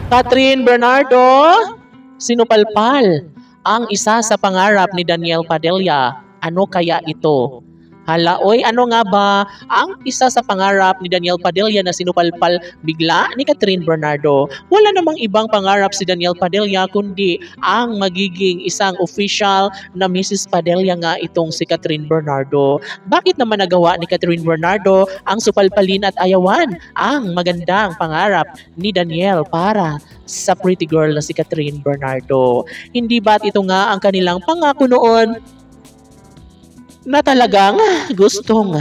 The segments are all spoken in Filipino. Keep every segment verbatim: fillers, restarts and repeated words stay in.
Catherine Bernardo, sinupalpal ang isa sa pangarap ni Daniel Padilla. Ano kaya ito? Hala, oy, ano nga ba ang isa sa pangarap ni Daniel Padilla na sinupalpal bigla ni Catherine Bernardo? Wala namang ibang pangarap si Daniel Padilla kundi ang magiging isang official na Missus Padilla nga itong si Catherine Bernardo. Bakit naman nagawa ni Catherine Bernardo ang supalpalin at ayawan ang magandang pangarap ni Daniel para sa pretty girl na si Catherine Bernardo? Hindi ba't ito nga ang kanilang pangako noon na talagang gustong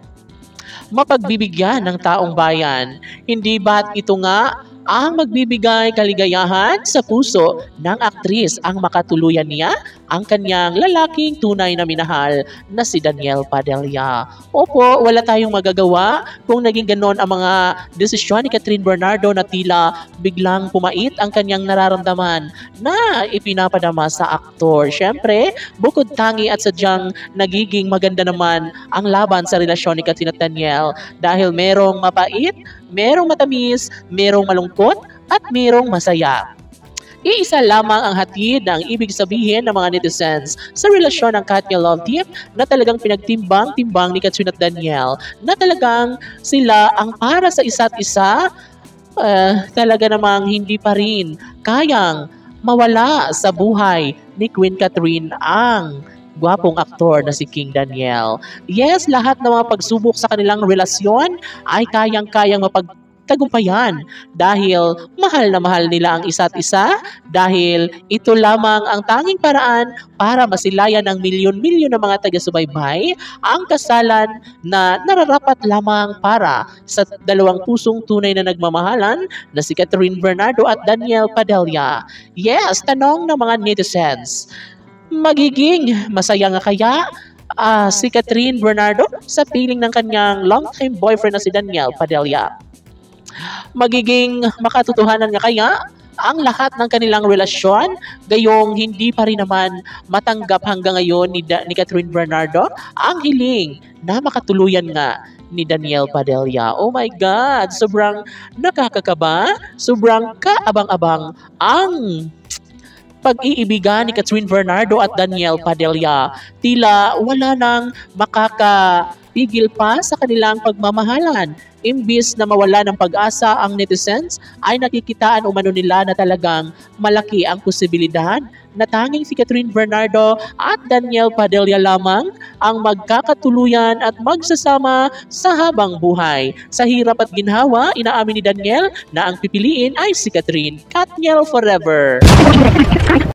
mapagbibigyan ng taong bayan? Hindi ba't ito nga ang magbibigay kaligayahan sa puso ng aktris ang makatuluyan niya ang kanyang lalaking tunay na minahal na si Daniel Padilla? Opo, wala tayong magagawa kung naging ganon ang mga desisyon ni Catherine Bernardo na tila biglang pumait ang kanyang nararamdaman na ipinapadama sa aktor. Siyempre, bukod tangi at sadyang nagiging maganda naman ang laban sa relasyon ni Catherine at Daniel dahil merong mapait, merong matamis, merong malungkot, at merong masaya. Iisa lamang ang hatid ng ibig sabihin ng mga netizens sa relasyon ng Katniel Love Team na talagang pinagtimbang-timbang ni Catherine at Daniel na talagang sila ang para sa isa't isa. Uh, talaga namang hindi pa rin kayang mawala sa buhay ni Queen Catherine ang gwapong aktor na si King Daniel. Yes, lahat ng mga pagsubok sa kanilang relasyon ay kayang-kayang mapagtagumpayan dahil mahal na mahal nila ang isa't isa, dahil ito lamang ang tanging paraan para masilayan ng milyon-milyon ng mga taga-subaybay ang kasalan na nararapat lamang para sa dalawang pusong tunay na nagmamahalan na si Catherine Bernardo at Daniel Padilla. Yes, tanong ng mga netizens, magiging masaya nga kaya uh, si Catherine Bernardo sa piling ng kanyang long-time boyfriend na si Daniel Padilla? Magiging makatotohanan nga kaya ang lahat ng kanilang relasyon, gayong hindi pa rin naman matanggap hanggang ngayon ni, da- ni Catherine Bernardo ang hiling na makatuluyan nga ni Daniel Padilla? Oh my God! Sobrang nakakakaba, sobrang kaabang-abang ang pag-iibigan ni Catherine Bernardo at Daniel Padilla. Tila wala nang makakapigil pa sa kanilang pagmamahalan. Imbis na mawala ng pag-asa ang netizens, ay nakikitaan umano nila na talagang malaki ang posibilidad na tanging si Catherine Bernardo at Daniel Padilla lamang ang magkakatuluyan at magsasama sa habang buhay. Sa hirap at ginhawa, inaamin ni Daniel na ang pipiliin ay si Catherine. Katniel forever!